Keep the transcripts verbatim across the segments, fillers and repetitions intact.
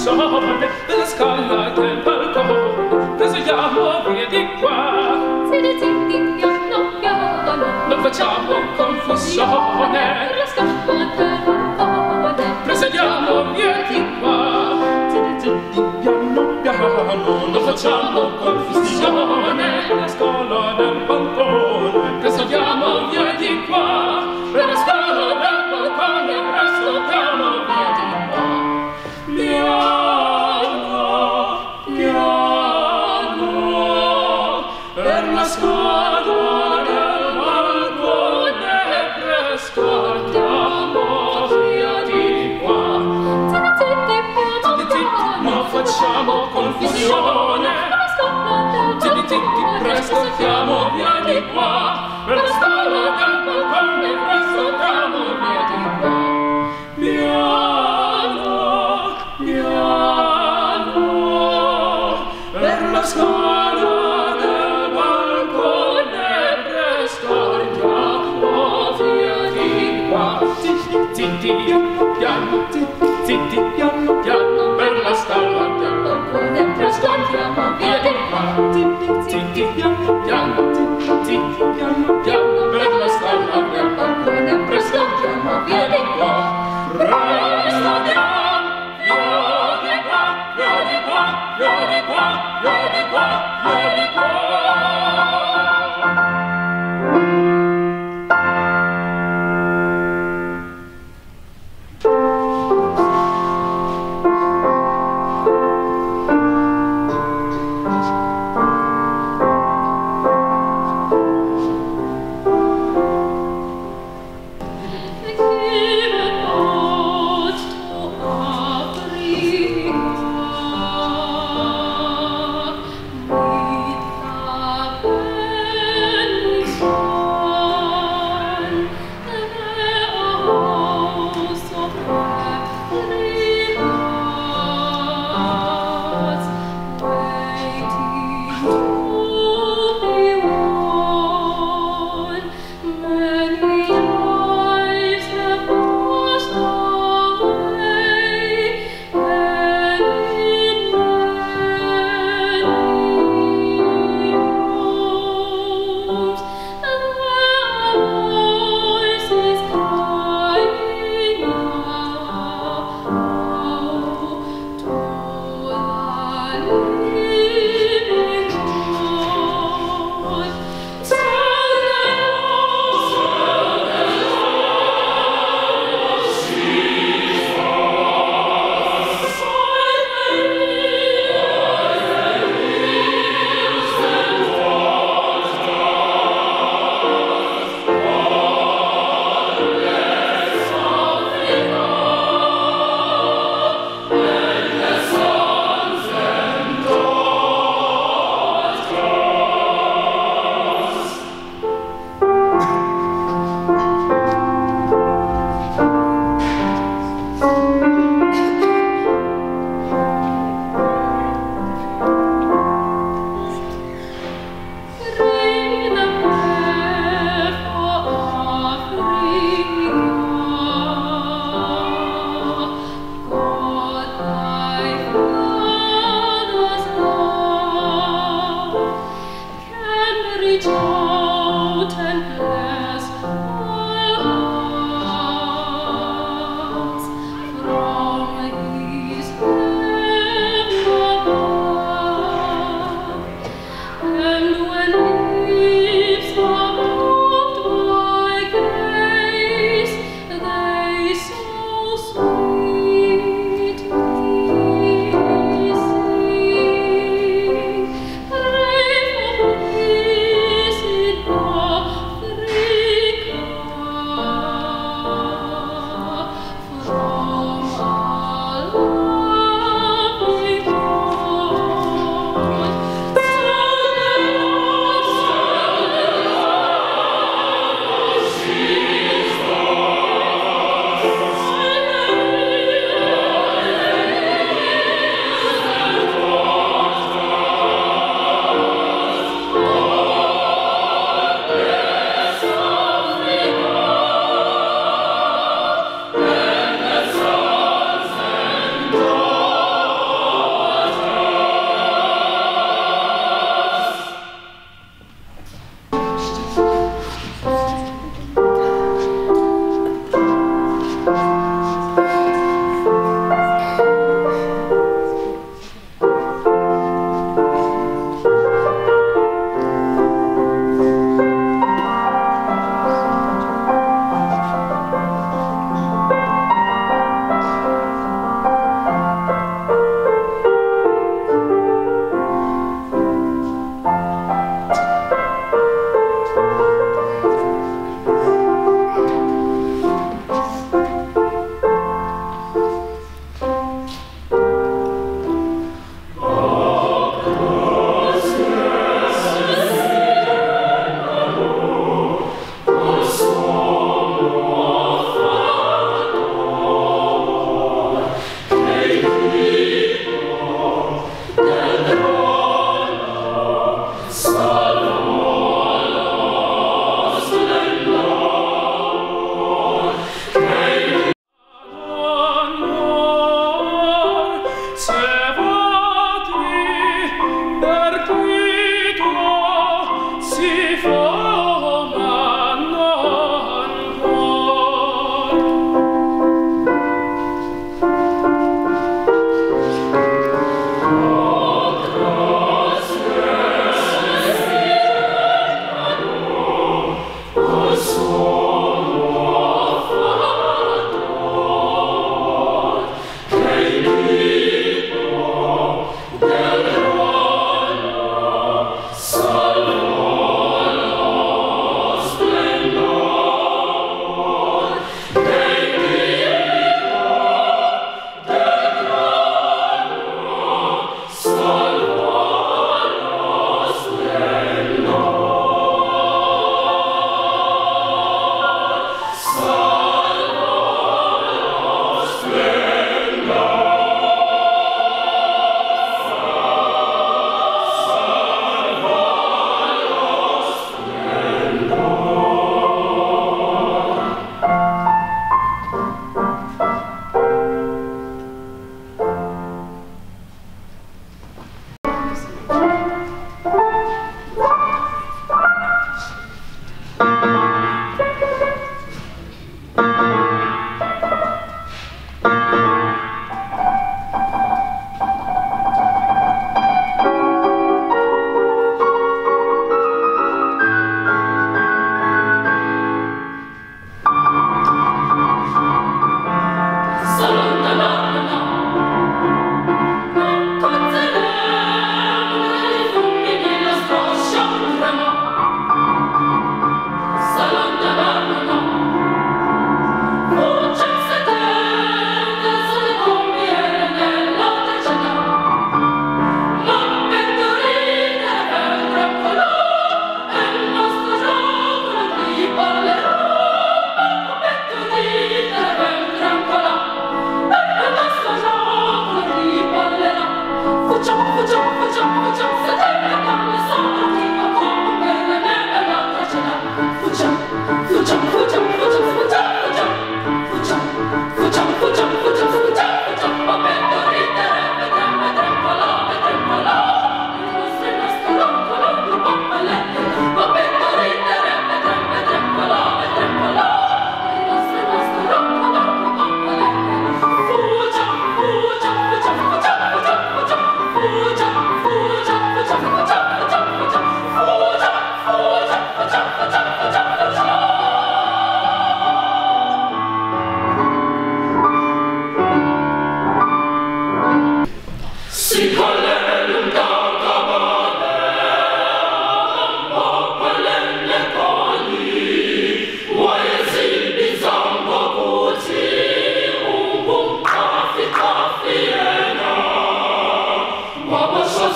confusione della scala del balcone. Presentiamo via di qua. Zitti, zitti, piano, piano. Non facciamo confusione della scala del balcone. Presentiamo via di qua. Zitti, zitti, piano, piano. Non facciamo confusione della scala del balcone. Presentiamo via di qua. Per la scala del balcone presentiamo via di qua. Piano, piano, per la scala del balcone presentiamo via di qua. Zitti, zitti, piano, piano. Non facciamo confusione. Zitti, zitti, presto stiamo via di qua. Per la scala del balcone presto stiamo via di qua. Piano, piano, per la scala del balcone presto stiamo via di qua. Zitti, zitti, piano, zitti, piano, piano, per la scala del balcone presto stiamo via di qua. Zitti, zitti, piano, piano, zitti, piano, piano, per la scala del balcone presto stiamo via di qua. Presto andiamo, via di qua, via di qua, via di qua, via di qua, via di qua. Africa,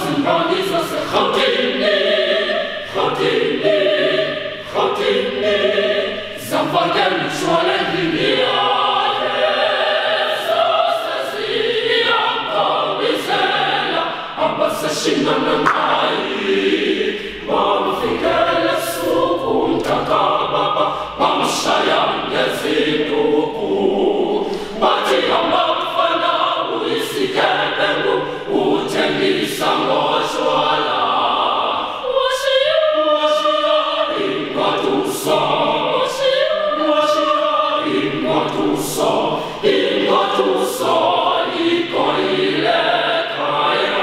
simbangiza se Gautini, Gautini, Gautini, zambargel suole lineare, sostasia camisella, abbassa scinanamai, Mamfikele su punta kababa, mamshayam yaziduku, Mati amafana uisikebemu, utenisa moshwala. Washia, washia, ingatusa. Washia, washia, ingatusa. Ingatusa, ikoile kaya.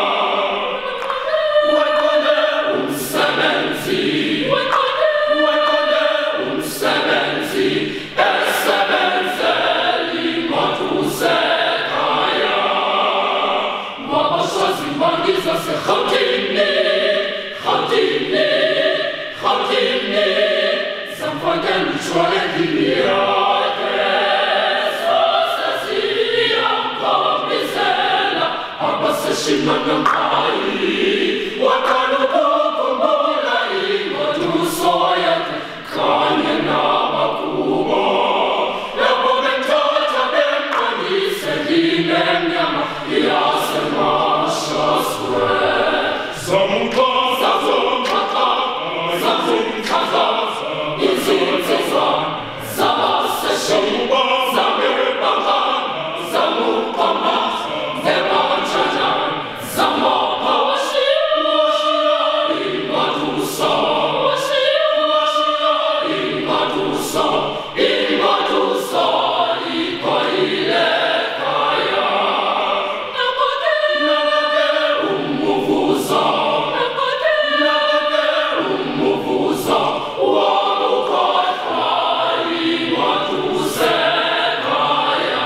Wakone umsebenzi. Wakone, wakone umsebenzi. Esebenze ingatuze kaya. Mabasha zimbangiza se Gautini, Gautini, Gautini, zamfangel uçuale gidiate, sostasia camisella, abbassa scinanamai, wakano kukumbula ingatusoyate, kanye namakuba, yabomentata bembanise linenyama, yasemasha swe. Zamuka, zamuka, zamuka, izinziza, zamaseshiba, zamubaba, zamubama, zebanjana, zamapa, washia, washia, ingatusa, washia, washia, ingatusa, ingatusa, ikoile kaya. Nakote, nakote, umuvuza, nakote, nakote, umuvuza, wamukata, ingatuze kaya.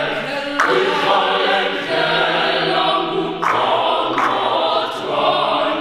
One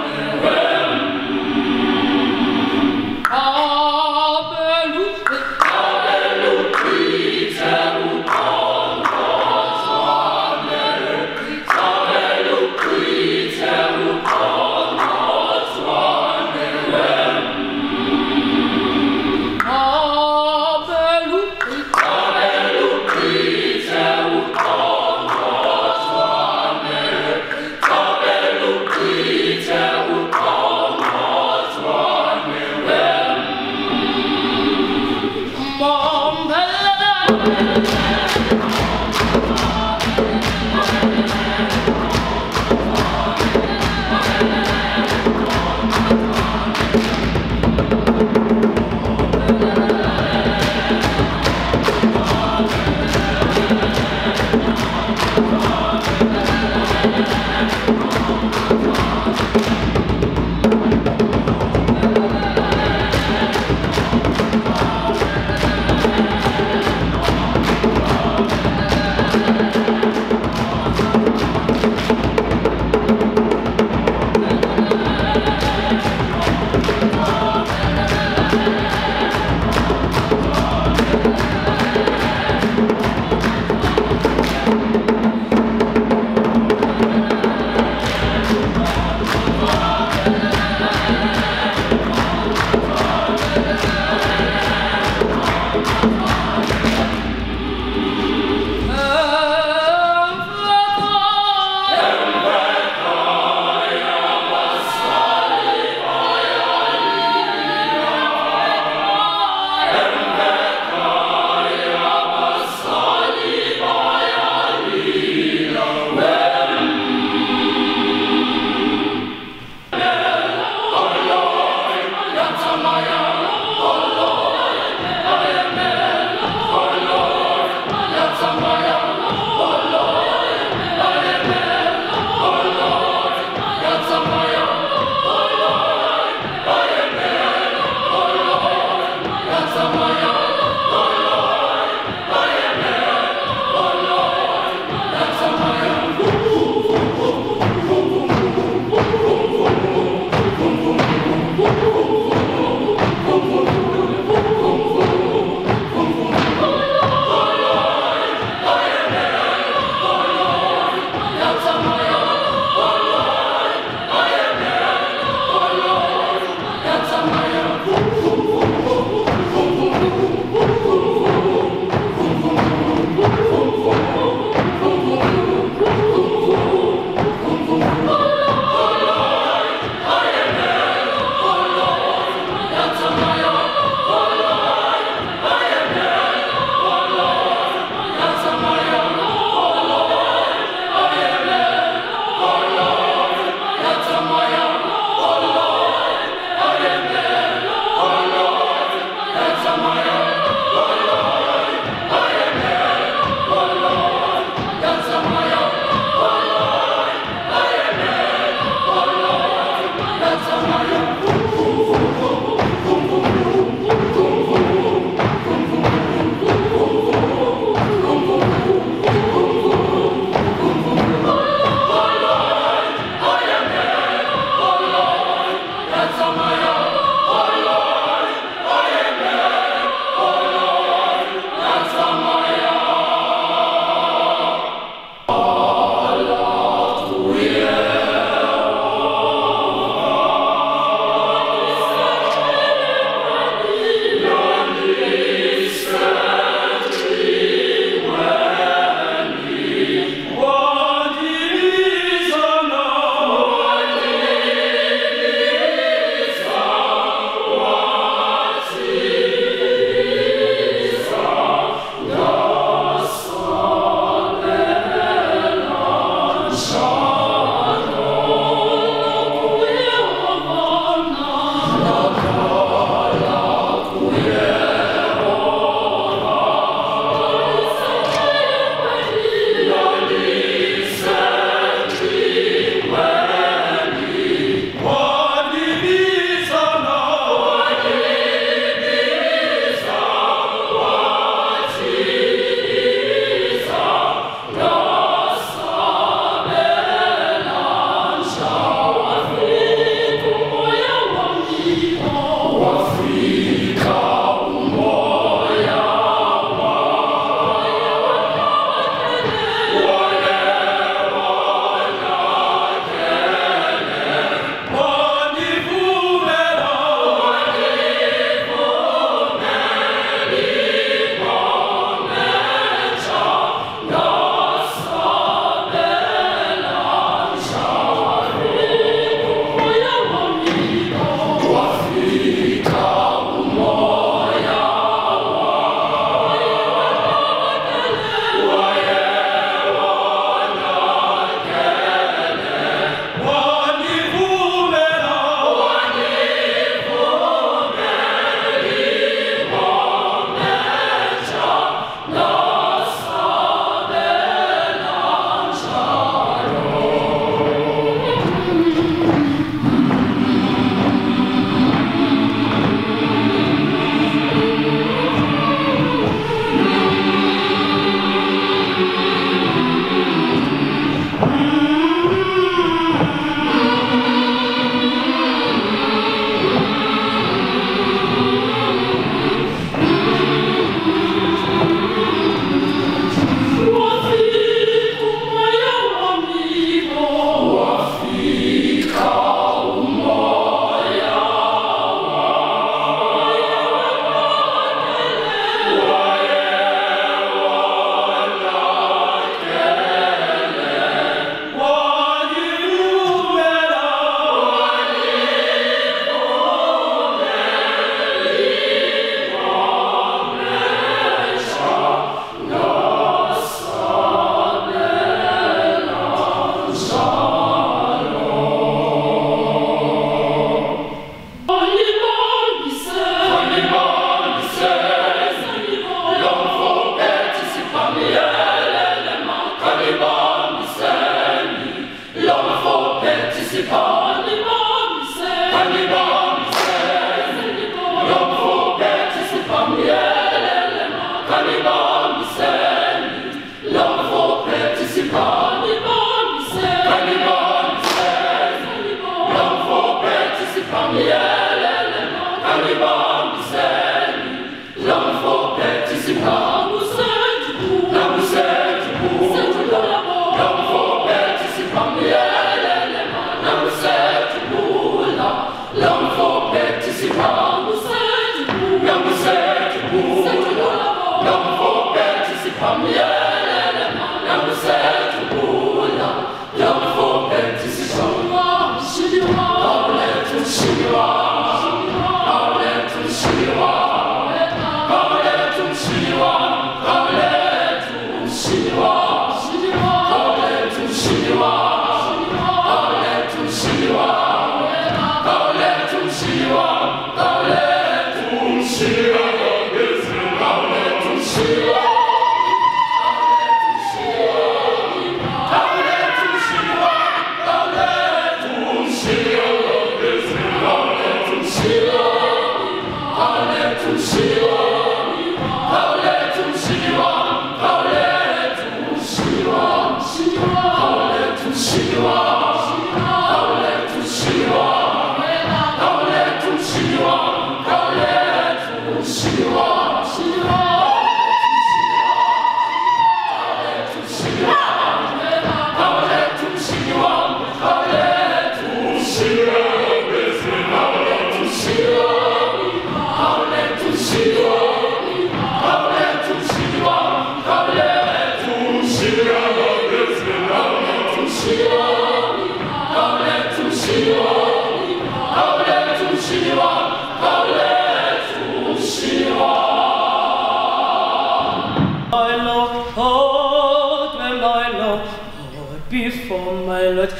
Before my Lord,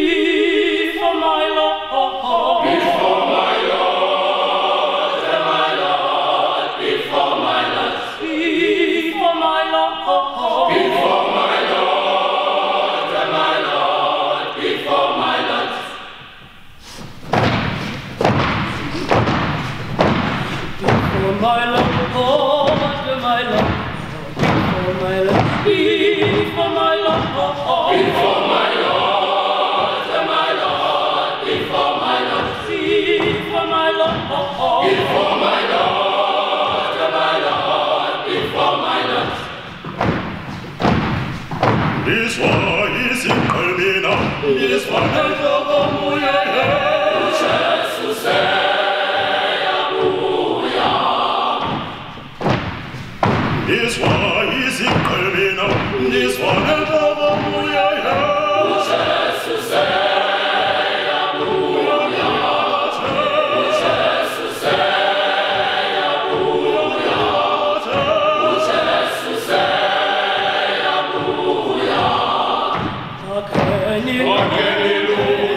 before my Lord, before my Lord, my Lord, before my Lord, before my Lord, before my Lord, my Lord, before my Lord, before my Lord, my Lord, before my Lord, before my Lord. Before my Lord, my Lord, before my Lord, Before my Lord, before my Lord, my Lord, before my Lord. This one is in Palmina, this one is Ogomuye. Jesus say Abuya. This one is in Palmina, this one is Ogomuye. Jesus say Abuya. Jesus say Abuya. Jesus say Abuya. Akeni, Akeni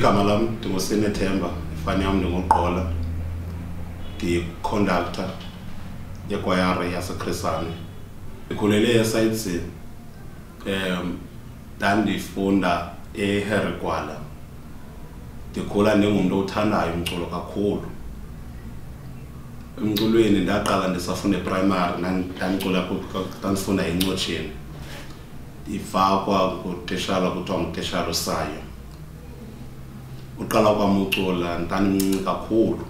igama lam ndinguSinethemba, ifani yam ndinguGqola, ndi-conductor yekwayari yaseKrisane. Ndikhulele eSayidzi, um ndandifunda eHerigwala. Ndikhula ndingumntu othandayo umculo kakhulu. Emculweni ndaqala ndisafunda eprimary, ndandicula ndandifunda eNcotsheni. Ndifakwa kutishala kuthiwa ngutishala uSayo. Uqala kwam ucula ndandimncinci kakhulu.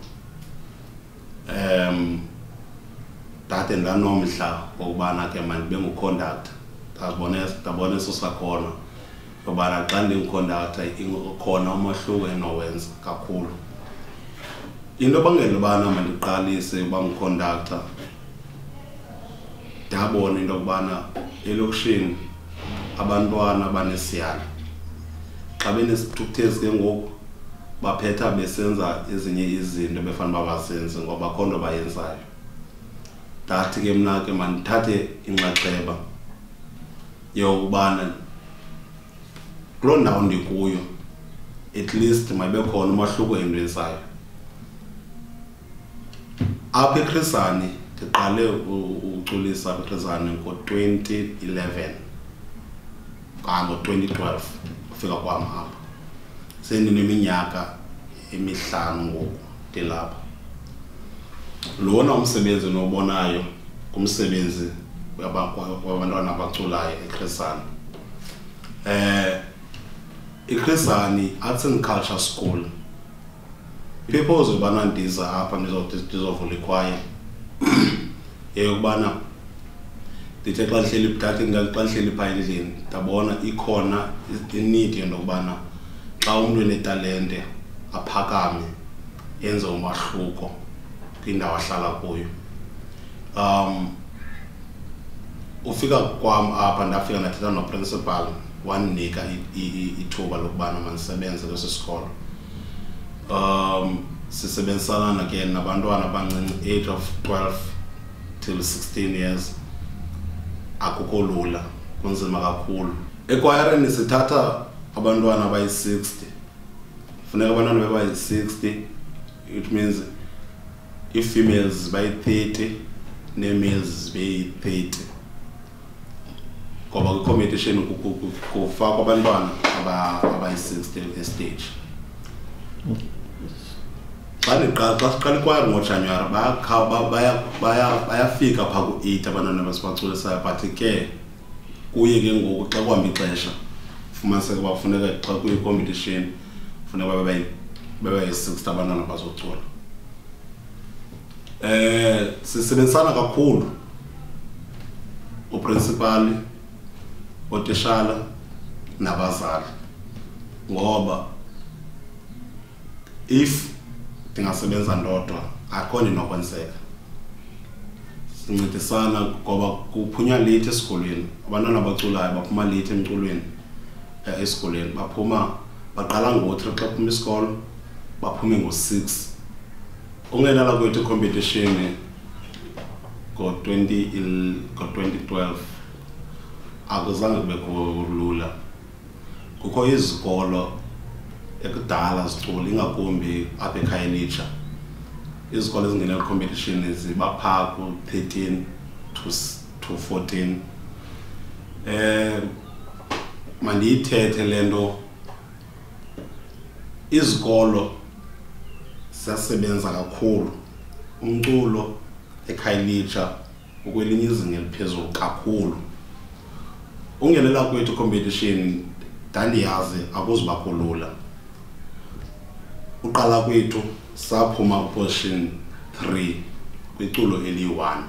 Um ndade ndanomdla wokubana ke mandibe nguconductor. Ndabona ndabona eso sakhono yobana xa ndinguconductor ikhona umahluko enowenza kakhulu. Into ebangela ubana mandiqalise uba nguconductor, ndabona into yokubana elokishini abantwana banesiyalo. Xa benesithukuthezi ke ngoku baphetha besenza ezinye izinto befanele bazenze ngoba akho nto bayenzayo. Ndathi ke mna ke mandithathe inxaxheba yokubana kuloo ndawo ndikuyo at least mayibe khona umahluko endwenzayo. Apha eKrisane ndiqale uculisa eKrisane ngo-twenty eleven, ngo-twenty twelve ufika kwam apha. Sendineminyaka emihlanu ngoku ndilapha. Lona umsebenzi nobonayo kumsebenzi wabantwana abaculayo eKrisane. Eh iKrisane Arts and Culture School. Ipurpose yobana ndiza apha ndizovula ikwaya yeyokubana ndithe xa ndihleli ndathi xa ndihleli phaa endlini ndabona ikhona i-need yokubana xa umntu enetalente aphakame yenze umahluko kwindawo ahlala kuyo. Um ufika kwam apha ndafika ndathetha noprincipal wandinika ithuba lokubana mandisebenze kwesi sikolo. Um sisebenzisana ke nabantwana abancinci age of twelve till sixteen years. Akukho lula, kunzima kakhulu. Ekwayareni sithatha abantwana abayi-sixty. Funeka abantwana babayi-sixty, it means i-females bayi-thirty ne-males bayi-thirty. Ngoba kwi-competition kufakwa abantwana abayi-sixty estage. Xa ndiqala xa siqala ikwayari ngoJanuwari bayafika phaa ku-eight abantwana abasibaculisayo, but ke kuye ke ngoku xa kuhamba ixesha fumaniseka uba kufuneka xa kuyi-competition funeka babayi-sixty abantwana bazocula. Eh sisebenzisana kakhulu uprincipal, otishala nabazali, ngoba if ndingasebenza ndodwa akho nto inokwenzeka. Sincedisana ngoba kuphunywa late esikolweni. Abantwana abaculayo baphuma late emculweni esikolweni, baphuma baqala ngo-three xa kuphuma isikolo baphume ngo-six. Ungenela kwethu competition ngo-twenty twelve akuzange kubekho lula. Kukho izikolo ekudala zicula ingakumbi apha eKhayelitsha. Izikolo ezingenela competition ziba phaa ku-thirteen to fourteen. Eh mandiyithethe le nto, izikolo siyasebenza kakhulu. Umculo eKhayelitsha ukwelinye izinga eliphezulu kakhulu. Ungenela kwethu competition ndandiyazi akuzubakho lula. Uqala kwethu saphuma position three kwiculo eli-one.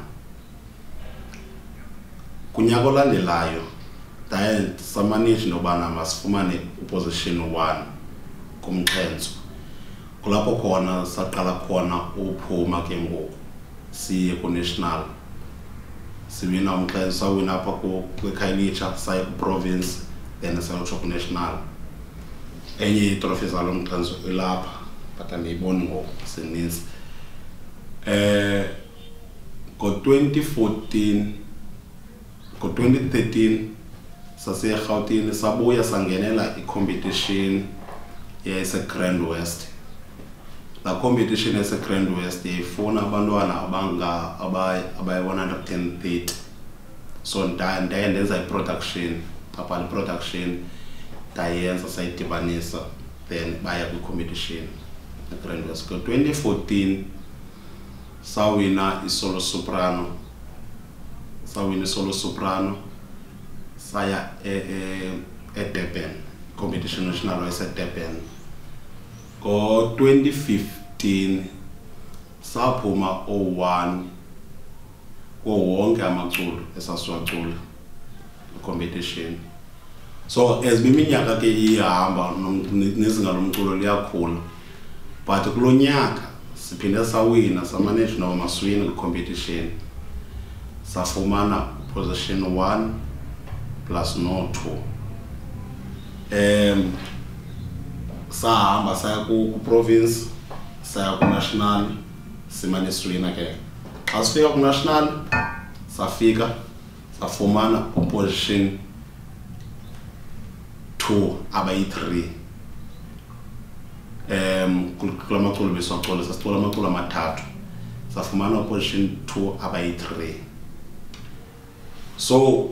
Kunyaka olandelayo ndaye samanage nobana masifumane uposition one kumxhenso. Kulapho khona saqala khona uphuma ke ngoku siye ku-national. Siwina umxhenso, sawina apha kwiKhayelitsha saye ku-province then sayotsho ku-national. Enye itrofi zalo mxhenso ilapha but andiyiboni ngoku sininzi. Eh ngo-twenty fourteen ngo-twenty thirteen sasiye eRhawutini sabuya sangenela i-competition yayiseGrand West. La competition yaseGrand West yayifuna abantwana abanga abayi one hundred thirty. So ndaye ndenza i-production, papa i-production ndayenza sayidibanisa, then baya kwi-competition eGrand West. Ngo twenty fourteen sawina i-solo soprano, sawina i-solo soprano, saya eDurban, competition national wayeseDurban. Ngo twenty fifteen saphuma oh one ko wonke amaculo esasiwacula competition. So as biminyaka ke ihamba nezinga lomculo liyakhula, but kulo nyaka siphinde sawina samanage noma maswina competition, safumana position one plus no two. Um, sahamba saya ku province, saya ku national, simane swina ke. Xa sifika ku national, safika safumana position two abayi three. Um, kula maculo besicula sasicula amaculo amathathu, safumana position two abayi three. So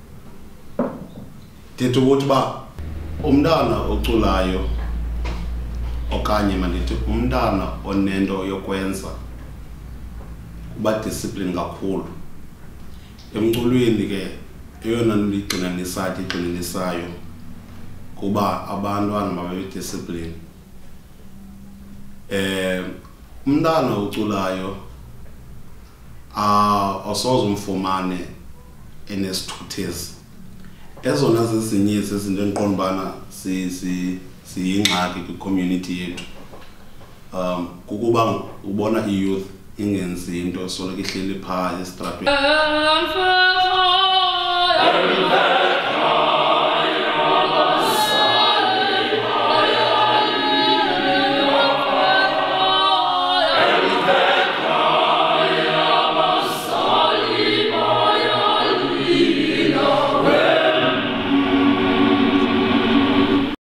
ndithi ukuthi ba umntana oculayo okanye mandithi umntana onento yokwenza kuba discipline kakhulu emculweni. Ke eyona nto igxinanisayo igxinanisayo kuba abantwana mababe discipline. Eh umntana oculayo ah asoze umfumane enesithuthezi. Ezona zezinye izinto endiqondibana si si siyingxaki kwi-community yethu, um kukuba ubona i-youth ingenzi into soloko ihleli phaa esitratweni.